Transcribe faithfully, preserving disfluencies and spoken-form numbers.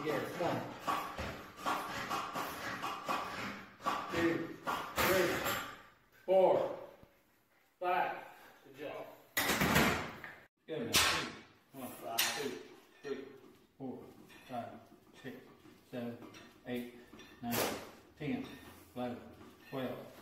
together. One, two, three, four, five. Good job. Good enough. One, two, three, four, five, six, seven, eight, nine, ten, eleven, twelve.